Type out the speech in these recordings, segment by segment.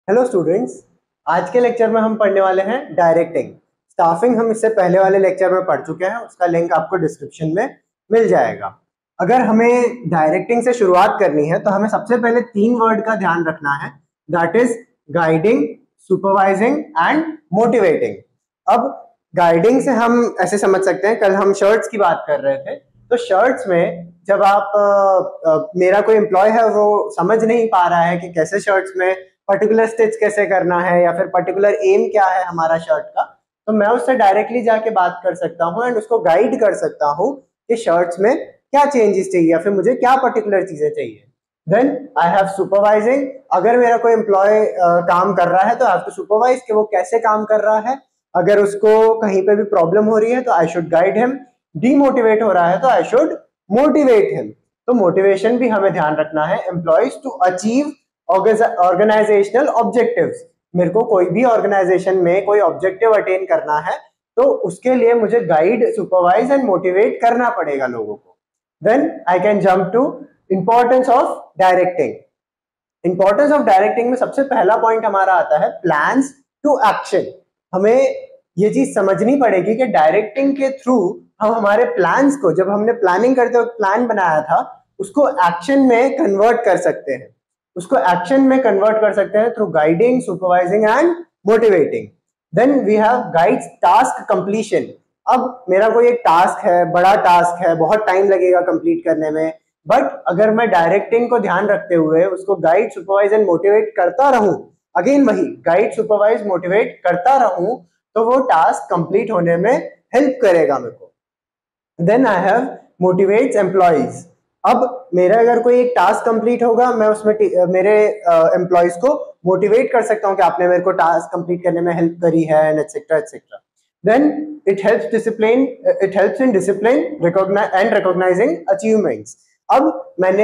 Hello students. आज के lecture में हम पढ़ने वाले हैं डायरेक्टिंग। स्टाफिंग हम इससे पहले वाले लेक्चर में पढ़ चुके हैं, उसका लिंक आपको डिस्क्रिप्शन में मिल जाएगा। अगर हमें डायरेक्टिंग से शुरुआत करनी है तो हमें सबसे पहले 3 वर्ड का ध्यान रखना है, that is guiding, supervising and motivating. अब गाइडिंग से हम ऐसे समझ सकते हैं, कल हम शर्ट्स की बात कर रहे थे, तो शर्ट्स में जब आप मेरा कोई एम्प्लॉय है वो समझ नहीं पा रहा है कि कैसे शर्ट्स में पर्टिकुलर स्टिच कैसे करना है या फिर पर्टिकुलर एम क्या है हमारा शर्ट का, तो मैं उससे डायरेक्टली जाके बात कर सकता हूँ एंड उसको गाइड कर सकता हूँ कि शर्ट्स में क्या चेंजेस चाहिए या फिर मुझे क्या पर्टिकुलर चीजें चाहिए। Then I have supervising. अगर मेरा कोई एम्प्लॉय काम कर रहा है तो आई हैव टू सुपरवाइज कि वो कैसे काम कर रहा है। अगर उसको कहीं पे भी प्रॉब्लम हो रही है तो I should guide him. Demotivate हो रहा है तो आई शुड मोटिवेट हिम। तो मोटिवेशन भी हमें ध्यान रखना है, employees to achieve organisational objectives. मेरे को कोई भी ऑर्गेनाइजेशन में कोई ऑब्जेक्टिव अटेन करना है तो उसके लिए मुझे गाइड, सुपरवाइज एंड मोटिवेट करना पड़ेगा लोगों को। Then I can jump to importance of directing. Importance of directing में सबसे पहला पॉइंट हमारा आता है प्लान्स टू एक्शन। हमें ये चीज समझनी पड़ेगी कि डायरेक्टिंग के थ्रू हम हमारे प्लान्स को, जब हमने प्लानिंग करते वक्त प्लान बनाया था, उसको एक्शन में कन्वर्ट कर सकते हैं। उसको एक्शन में कन्वर्ट कर सकते हैं through guiding, supervising and motivating. Then we have guides task completion. अब मेरा कोई एक टास्क है, बड़ा टास्क है, बहुत टाइम लगेगा कंप्लीट करने में, बट अगर मैं डायरेक्टिंग को ध्यान रखते हुए उसको गाइड, सुपरवाइज एंड मोटिवेट करता रहूं, अगेन वही गाइड, सुपरवाइज, मोटिवेट करता रहूं, तो वो टास्क कंप्लीट होने में हेल्प करेगा मेरे को। Then I have motivates employees. अब मेरा अगर कोई एक टास्क कंप्लीट होगा, मैं उसमें मेरे एम्प्लॉइज को मोटिवेट कर सकता हूँ कि आपने मेरे को टास्क कंप्लीट करने में हेल्प करी है and etcetera etcetera. Then it helps in discipline and recognising achievements. अब मैंने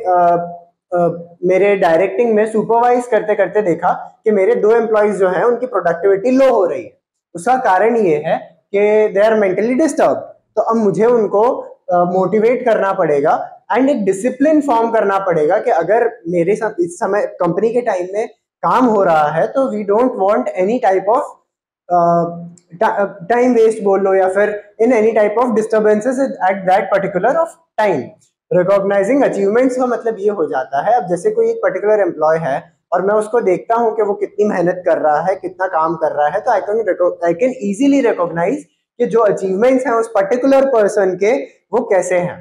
मेरे डायरेक्टिंग में सुपरवाइज करते करते देखा कि मेरे 2 एम्प्लॉइज जो हैं उनकी प्रोडक्टिविटी लो हो रही है। उसका कारण ये है कि दे आर मेंटली डिस्टर्ब। तो अब मुझे उनको मोटिवेट करना पड़ेगा एंड एक डिसिप्लिन फॉर्म करना पड़ेगा कि अगर मेरे साथ इस समय कंपनी के टाइम में काम हो रहा है तो we don't want any type of time waste बोल लो या फिर in any type of disturbances at that particular of time. Recognising achievements का मतलब ये हो जाता है, अब जैसे कोई एक पर्टिकुलर एम्प्लॉय है और मैं उसको देखता हूँ कि वो कितनी मेहनत कर रहा है, कितना काम कर रहा है, तो आई कैन इजीली रिकॉग्नाइज कि जो अचीवमेंट्स हैं उस पर्टिकुलर पर्सन के वो कैसे हैं।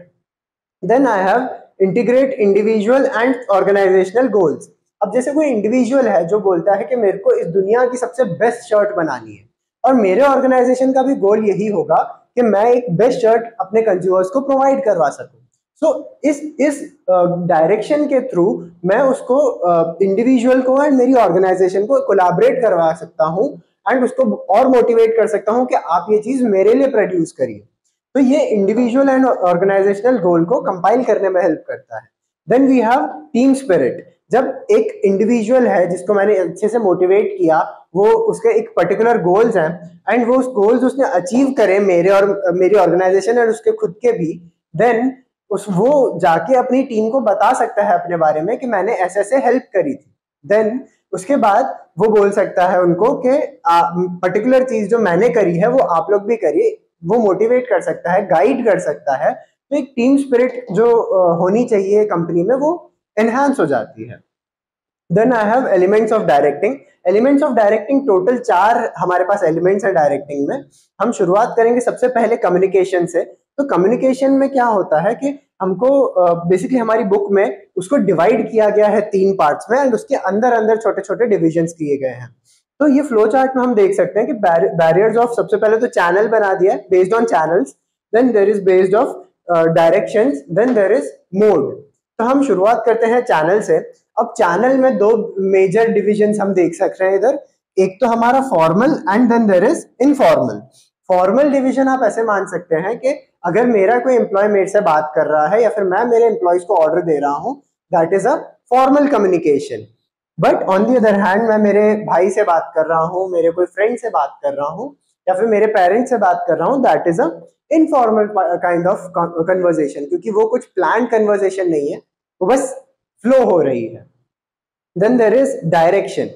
Then I have integrate individual and organisational goals. अब जैसे कोई इंडिविजुअल है जो बोलता है कि मेरे को इस दुनिया की सबसे बेस्ट शर्ट बनानी है और मेरे ऑर्गेनाइजेशन का भी गोल यही होगा कि मैं एक बेस्ट शर्ट अपने कंज्यूमर्स को प्रोवाइड करवा सकूं। सो इस डायरेक्शन के थ्रू मैं उसको इंडिविजुअल को एंड मेरी ऑर्गेनाइजेशन को कोलैबोरेट करवा सकता हूं एंड उसको और मोटिवेट कर सकता हूं कि आप ये चीज मेरे लिए प्रोड्यूस करिए। तो ये इंडिविजुअल एंड ऑर्गेनाइजेशनल गोल को कंपाइल करने में हेल्प करता है। Then we have team spirit. जब एक इंडिविजुअल है जिसको मैंने अच्छे से मोटिवेट किया, वो उसके एक पर्टिकुलर गोल्स हैं एंड वो उस गोल्स उसने अचीव करे, मेरे और मेरी ऑर्गेनाइजेशन एंड उसके खुद के भी, देन वो जाके अपनी टीम को बता सकता है अपने बारे में कि मैंने ऐसे ऐसे हेल्प करी थी। देन उसके बाद वो बोल सकता है उनको कि पर्टिकुलर चीज जो मैंने करी है वो आप लोग भी करिए। वो मोटिवेट कर सकता है, गाइड कर सकता है। तो एक टीम स्पिरिट जो होनी चाहिए कंपनी में वो एनहांस हो जाती है। Then I have elements of directing. Elements of directing total 4 हमारे पास एलिमेंट्स है डायरेक्टिंग में। हम शुरुआत करेंगे सबसे पहले कम्युनिकेशन से। तो कम्युनिकेशन में क्या होता है कि हमको बेसिकली हमारी बुक में उसको डिवाइड किया गया है 3 पार्ट्स में एंड उसके अंदर अंदर छोटे छोटे डिविजन्स किए गए हैं। तो ये फ्लो चार्ट में हम देख सकते हैं कि बैरियर्स ऑफ, सबसे पहले तो चैनल बना दिया है based on channels, then there is based of directions, then there is mode. तो हम शुरुआत करते हैं चैनल से। अब चैनल में 2 मेजर डिविजन्स हम देख सकते हैं इधर। एक तो हमारा formal and then there is informal. Formal division आप ऐसे मान सकते हैं कि अगर मेरा कोई एम्प्लॉय मेरे से बात कर रहा है या फिर मैं मेरे एम्प्लॉयज को ऑर्डर दे रहा हूं, that is a formal communication. But on the other hand मैं मेरे भाई से बात कर रहा हूँ, मेरे कोई फ्रेंड से बात कर रहा हूँ या फिर मेरे पेरेंट्स से बात कर रहा हूँ, that is a informal kind of conversation, क्योंकि वो कुछ प्लान कन्वर्सेशन नहीं है, वो बस फ्लो हो रही है। Then there is direction.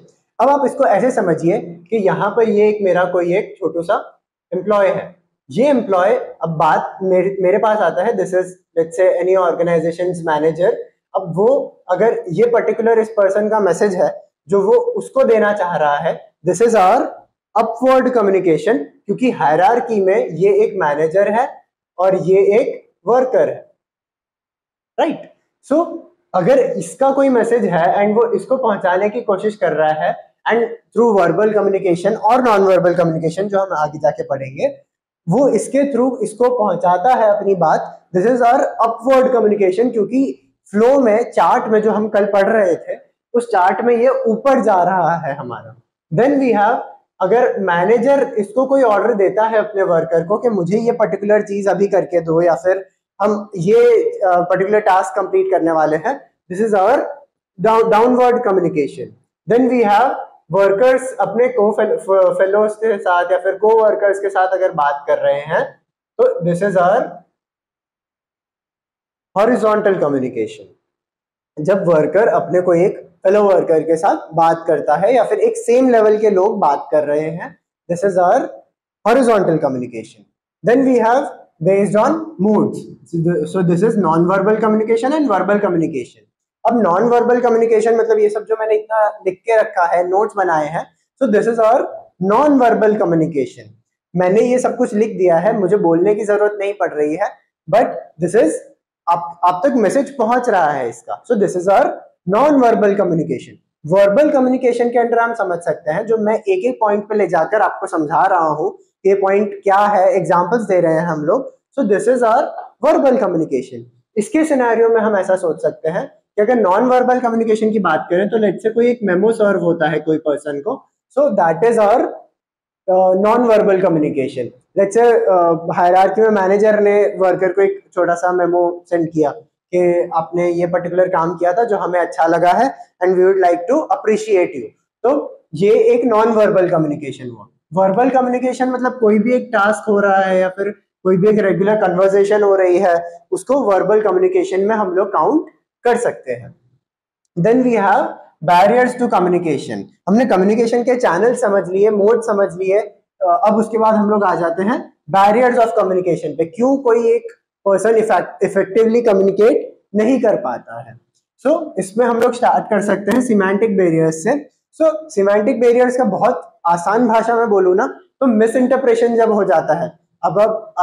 अब आप इसको ऐसे समझिए कि यहाँ पर ये एक मेरा कोई एक छोटू सा एम्प्लॉय है। ये एम्प्लॉय अब बात मेरे पास आता है, this is let's say any organisations manager. अब वो अगर ये पर्टिकुलर इस पर्सन का मैसेज है जो वो उसको देना चाह रहा है, this is our upward communication, क्योंकि हायरार्की में ये एक मैनेजर है और ये एक वर्कर है, राइट। सो अगर इसका कोई मैसेज है एंड वो इसको पहुंचाने की कोशिश कर रहा है, एंड थ्रू वर्बल कम्युनिकेशन और नॉन वर्बल कम्युनिकेशन जो हम आगे जाके पढ़ेंगे, वो इसके थ्रू इसको पहुंचाता है अपनी बात, this is our upward communication. क्योंकि फ्लो में, चार्ट में जो हम कल पढ़ रहे थे, उस चार्ट में ये ऊपर जा रहा है हमारा। देन वी हैव, अगर मैनेजर इसको कोई ऑर्डर देता है अपने वर्कर को कि मुझे ये पर्टिकुलर चीज अभी करके दो, या फिर हम ये पर्टिकुलर टास्क कंप्लीट करने वाले हैं, this is our downward communication. Then we have workers अपने को फेलोज के साथ या फिर को वर्कर्स के साथ अगर बात कर रहे हैं, तो this is our horizontal communication. जब वर्कर अपने को एक फेलो वर्कर के साथ बात करता है या फिर एक सेम लेवल के लोग बात कर रहे हैं, this is our horizontal communication. Then we have based on moods, so this is non verbal communication and verbal communication. अब नॉन वर्बल कम्युनिकेशन मतलब ये सब जो मैंने इतना लिख के रखा है, नोट्स बनाए हैं, so this is our non verbal communication. मैंने ये सब कुछ लिख दिया है, मुझे बोलने की जरूरत नहीं पड़ रही है, बट दिस इज आप तक मैसेज पहुंच रहा है इसका। So this is our non verbal communication. Verbal communication के अंदर हम समझ सकते हैं, जो मैं एक एक पॉइंट पे ले जाकर आपको समझा रहा हूं, ये पॉइंट क्या है, एग्जांपल्स दे रहे हैं हम लोग। So this is our verbal communication. इसके सिनेरियो में हम ऐसा सोच सकते हैं कि अगर नॉन वर्बल कम्युनिकेशन की बात करें, तो लेट्स से कोई एक मेमो सर्व होता है कोई पर्सन को, so that is our non verbal communication. Let's say hierarchy में मैनेजर ने वर्कर को एक छोटा सा मेमो सेंड किया कि आपने ये पर्टिकुलर काम किया था जो हमें अच्छा लगा है and we would like to appreciate you. तो ये एक नॉन वर्बल कम्युनिकेशन हुआ। वर्बल कम्युनिकेशन मतलब कोई भी एक टास्क हो रहा है या फिर कोई भी एक रेगुलर कन्वर्सेशन हो रही है, उसको वर्बल कम्युनिकेशन में हम लोग काउंट कर सकते हैं। Then we have barriers to communication. हमने कम्युनिकेशन के चैनल समझ लिए, मोड समझ लिए, अब उसके बाद हम लोग आ जाते हैं बैरियर्स ऑफ कम्युनिकेशन पे। क्यों कोई एक पर्सन इफेक्टिवली कम्युनिकेट नहीं कर पाता है। सो इसमें हम लोग स्टार्ट कर सकते हैं सिमेंटिक बैरियर्स से। सो सिमेंटिक बैरियर्स का बहुत आसान भाषा में बोलूँ ना, तो मिस इंटरप्रेशन जब हो जाता है। अब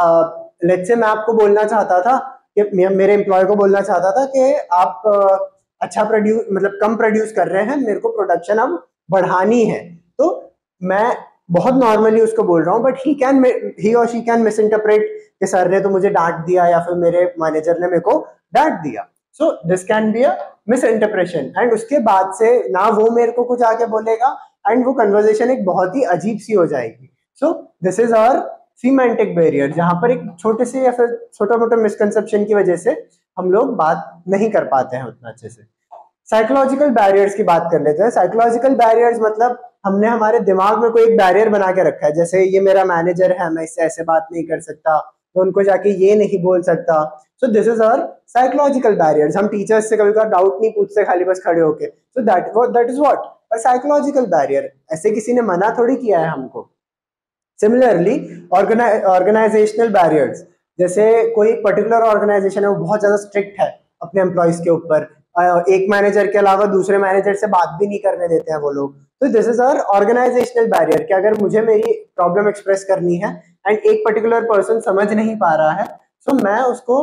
लेट्स से मैं आपको बोलना चाहता था कि मेरे एम्प्लॉय को बोलना चाहता था कि आप अच्छा प्रोड्यूस मतलब कम प्रोड्यूस कर रहे हैं, मेरे को प्रोडक्शन अब बढ़ानी है। तो मैं बहुत नॉर्मली उसको बोल रहा हूँ, बट ही और शी कैन मिस इंटरप्रेट कि सर ने तो मुझे डांट दिया या फिर मेरे मैनेजर ने मेरे को डांट दिया। So this can be a misinterpretation, and उसके बाद से ना वो मेरे को कुछ आके बोलेगा एंड वो कन्वर्सेशन एक बहुत ही अजीब सी हो जाएगी। So this is our semantic barrier, जहां पर एक छोटे से या फिर छोटा मोटा मिसकंसेप्शन की वजह से हम लोग बात नहीं कर पाते हैं उतना अच्छे से। साइकोलॉजिकल बैरियर्स की बात कर लेते हैं। साइकोलॉजिकल बैरियर्स मतलब हमने हमारे दिमाग में कोई एक बैरियर बना के रखा है, जैसे ये मेरा मैनेजर है, मैं इससे ऐसे बात नहीं कर सकता, तो उनको जाके ये नहीं बोल सकता। So this is our psychological barriers. हम टीचर्स से कभी कभी डाउट नहीं पूछते खाली बस खड़े होके, so that is what a psychological barrier. ऐसे किसी ने मना थोड़ी किया है हमको। सिमिलरली ऑर्गेनाइजेशनल बैरियर्स, जैसे कोई पर्टिकुलर ऑर्गेनाइजेशन है वो बहुत ज्यादा स्ट्रिक्ट है अपने एम्प्लॉयज के ऊपर, एक मैनेजर के अलावा दूसरे मैनेजर से बात भी नहीं करने देते हैं वो लोग। तो this is our organisational barrier कि अगर मुझे मेरी प्रॉब्लम एक्सप्रेस करनी है एंड एक पर्टिकुलर पर्सन समझ नहीं पा रहा है, सो मैं उसको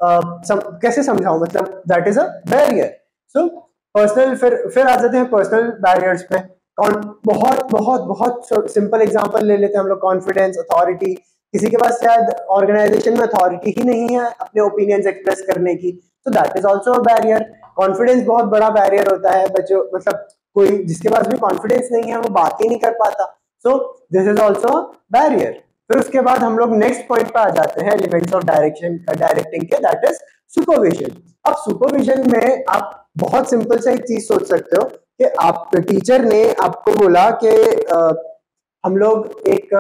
कैसे समझाऊं, मतलब that is a barrier. So personal, फिर आ जाते हैं पर्सनल बैरियर्स पे। बहुत बहुत बहुत सिंपल एग्जांपल ले लेते हैं हम लोग, कॉन्फिडेंस, अथॉरिटी। किसी के पास शायद ऑर्गेनाइजेशन में अथॉरिटी ही नहीं है अपने ओपिनियंस एक्सप्रेस करने की, तो that is also a barrier. Confidence बहुत बड़ा बैरियर होता है बच्चों, मतलब कोई जिसके पास भी कॉन्फिडेंस नहीं है वो बात ही नहीं कर पाता। So this is also barrier. फिर उसके बाद हम लोग नेक्स्ट पॉइंट पे आ जाते हैं एलिमेंट्स ऑफ डायरेक्टिंग के, दैट इज सुपरविजन। अब सुपरविजन में आप बहुत सिंपल सा एक चीज सोच सकते हो कि आप टीचर ने आपको बोला कि हम लोग एक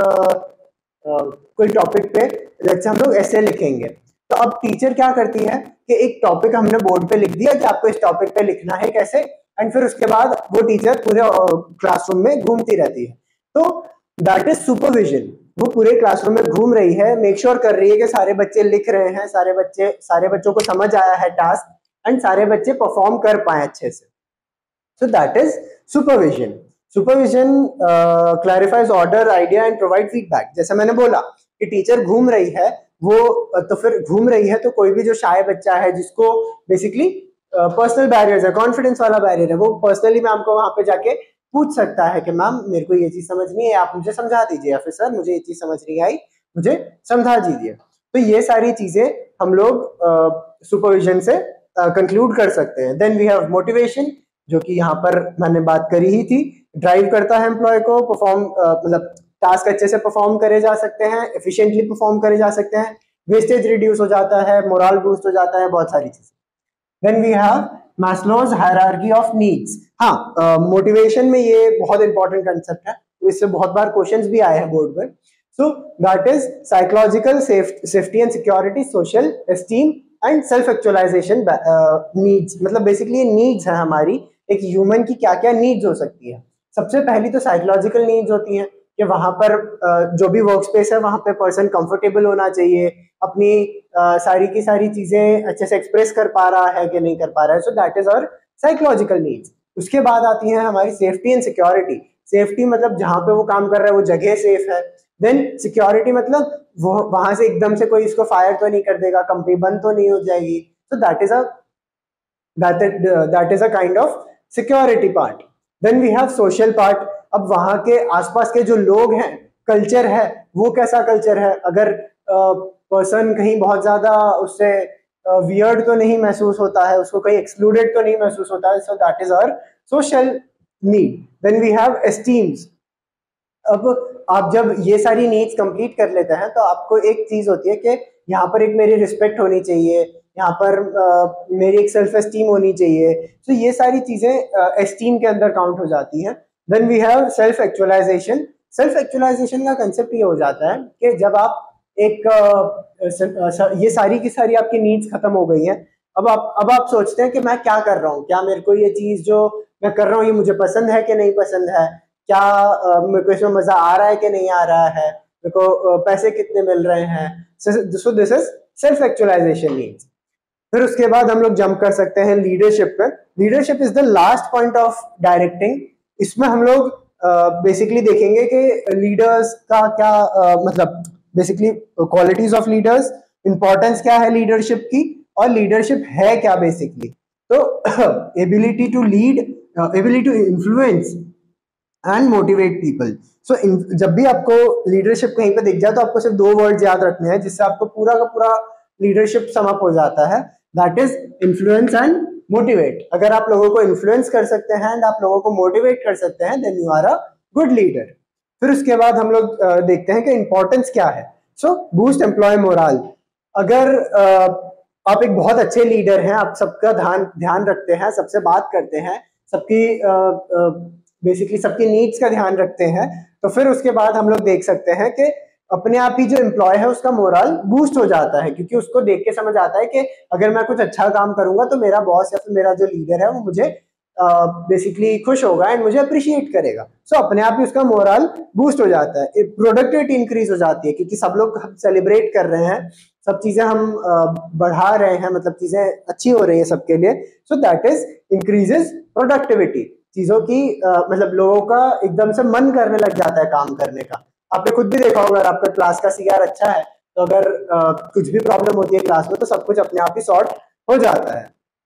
कोई टॉपिक पे जैसे हम लोग ऐसे लिखेंगे, तो अब टीचर क्या करती है कि एक टॉपिक हमने बोर्ड पे लिख दिया कि आपको इस टॉपिक पे लिखना है कैसे, एंड फिर उसके बाद वो टीचर पूरे क्लासरूम में घूमती रहती है। तो दैट इज सुपरविजन। वो पूरे क्लासरूम में घूम रही है, मेक श्योर कर रही है कि सारे बच्चे लिख रहे हैं, सारे बच्चों को समझ आया है टास्क, एंड सारे बच्चे परफॉर्म कर पाए अच्छे से। So that is supervision. Supervision clarifies order, idea and provide feedback. जैसे मैंने बोला कि टीचर घूम रही है, वो तो फिर घूम रही है तो कोई भी जो शाय बच्चा है जिसको बेसिकली पर्सनल बैरियर्स है, कॉन्फिडेंस वाला बैरियर है, वो पर्सनली मैम को वहां पे जाके पूछ सकता है कि मैम मेरे को ये चीज समझ नहीं है, आप मुझे समझा दीजिए, या फिर सर मुझे ये चीज समझ नहीं आई, मुझे समझा दीजिए। तो ये सारी चीजें हम लोग सुपरविजन से कंक्लूड कर सकते हैं। देन वी हैव मोटिवेशन, जो कि यहाँ पर मैंने बात करी ही थी, ड्राइव करता है एम्प्लॉय को परफॉर्म, मतलब टास्क अच्छे से परफॉर्म करे जा सकते हैं, एफिशिएंटली परफॉर्म करे जा सकते हैं, वेस्टेज रिड्यूस हो जाता है, मोरल बूस्ट हो जाता है, बहुत सारी चीजें। Then we have Maslow's hierarchy of needs। हाँ, मोटिवेशन में ये बहुत इंपॉर्टेंट कंसेप्ट है, तो इससे बहुत बार क्वेश्चंस भी आए हैं बोर्ड पर। So that is psychological safety and security, social esteem and self actualisation needs. मतलब बेसिकली ये नीड्स है हमारी, एक ह्यूमन की क्या क्या नीड्स हो सकती है। सबसे पहली तो साइकोलॉजिकल नीड्स होती हैं कि वहां पर जो भी वर्क स्पेस है वहां पे पर्सन कंफर्टेबल होना चाहिए, अपनी सारी की सारी चीजें अच्छे से एक्सप्रेस कर पा रहा है कि नहीं कर पा रहा है। So that is our psychological needs. उसके बाद आती है हमारी सेफ्टी एंड सिक्योरिटी। सेफ्टी मतलब जहां पे वो काम कर रहा है वो जगह सेफ है। देन सिक्योरिटी मतलब वो वहां से एकदम से कोई इसको फायर तो नहीं कर देगा, कंपनी बंद तो नहीं हो जाएगी। So that is a kind of security part. Then we have social part. अब वहां के आसपास के जो लोग हैं, कल्चर है, वो कैसा कल्चर है, अगर पर्सन कहीं बहुत ज्यादा उससे वियर्ड तो नहीं महसूस होता है, उसको कहीं एक्सक्लूडेड तो नहीं महसूस होता है। So that is our social need. Then we have esteems. अब आप जब ये सारी नीड्स कंप्लीट कर लेते हैं तो आपको एक चीज होती है कि यहाँ पर एक मेरी रिस्पेक्ट होनी चाहिए, यहाँ पर मेरी एक सेल्फ एस्टीम होनी चाहिए। तो ये सारी चीजें एस्टीम के अंदर काउंट हो जाती हैं। Then we have self actualization. Self actualization का कंसेप्ट ये हो जाता है कि जब आप एक ये सारी की सारी आपकी नीड्स खत्म हो गई हैं, अब आप सोचते हैं कि मैं क्या कर रहा हूँ, क्या मेरे को ये चीज जो मैं कर रहा हूँ ये मुझे पसंद है कि नहीं पसंद है, क्या मेरे को इसमें मजा आ रहा है कि नहीं आ रहा है, मेरे को पैसे कितने मिल रहे हैं। So this is self actualisation needs. फिर उसके बाद हम लोग जंप कर सकते हैं लीडरशिप पे। Leadership is the last point of directing. इसमें हम लोग बेसिकली देखेंगे कि लीडर्स का क्या मतलब basically qualities of leaders, importance क्या है लीडरशिप की, और लीडरशिप है क्या बेसिकली। तो ability to lead, ability to influence and motivate people. So जब भी आपको लीडरशिप कहीं पे दिख जाए तो आपको सिर्फ दो वर्ड याद रखने हैं जिससे आपको पूरा का पूरा लीडरशिप समअप हो जाता है। That is influence and motivate. अगर आप लोगों को इन्फ्लुएंस कर सकते हैं एंड आप लोगों को मोटिवेट कर सकते हैं, then you are a good leader. फिर उसके बाद हम लोग देखते हैं कि इंपॉर्टेंस क्या है। So boost employ morale. अगर आप एक बहुत अच्छे लीडर हैं, आप सबका ध्यान रखते हैं, सबसे बात करते हैं, सबकी बेसिकली सबकी नीड्स का ध्यान रखते हैं, तो फिर उसके बाद हम लोग देख सकते हैं कि अपने आप ही जो एम्प्लॉय है उसका मोरल बूस्ट हो जाता है, क्योंकि उसको देख के समझ आता है कि अगर मैं कुछ अच्छा काम करूंगा तो मेरा बॉस या फिर मेरा जो लीडर है वो मुझे बेसिकली खुश होगा एंड मुझे अप्रिशिएट करेगा। सो अपने आप ही उसका मोरल बूस्ट हो जाता है, प्रोडक्टिविटी इंक्रीज हो जाती है, क्योंकि सब लोग सेलिब्रेट कर रहे हैं, सब चीजें हम बढ़ा रहे हैं, मतलब चीजें अच्छी हो रही है सबके लिए। So that is increases productivity. चीजों की मतलब लोगों का एकदम से मन करने लग जाता है काम करने का। आपने खुद भी देखा होगा, अगर आपका क्लास का सीआर अच्छा है तो अगर कुछ भी प्रॉब्लम होती है क्लास में तो सब कुछ अपने आप ही सॉर्ट हो जाता है।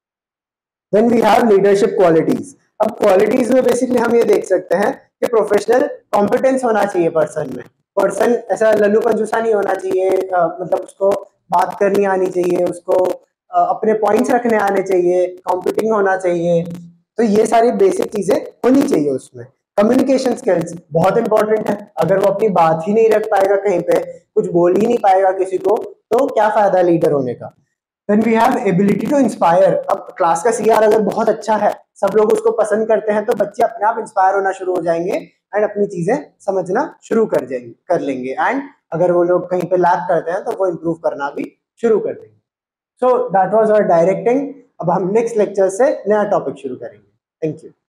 Then we have leadership qualities. अब क्वालिटीज में बेसिकली हम ये देख सकते हैं कि प्रोफेशनल कॉम्पिटेंस होना चाहिए पर्सन में। पर्सन ऐसा लल्लू कंजूसा नहीं होना चाहिए, मतलब उसको बात करनी आनी चाहिए, उसको अपने पॉइंट्स रखने आने चाहिए, कॉम्पिटिंग होना चाहिए। तो ये सारी बेसिक चीजें होनी चाहिए उसमें। कम्युनिकेशन स्किल्स बहुत इंपॉर्टेंट है। अगर वो अपनी बात ही नहीं रख पाएगा, कहीं पे कुछ बोल ही नहीं पाएगा किसी को, तो क्या फायदा लीडर होने का। Then we have ability to inspire। अब क्लास का सीआर अगर बहुत अच्छा है, सब लोग उसको पसंद करते हैं, तो बच्चे अपने आप इंस्पायर होना शुरू हो जाएंगे एंड अपनी चीजें समझना शुरू कर लेंगे। एंड अगर वो लोग कहीं पे लैग करते हैं तो वो इम्प्रूव करना भी शुरू कर देंगे। So that was our directing. अब हम नेक्स्ट लेक्चर से नया टॉपिक शुरू करेंगे। Thank you.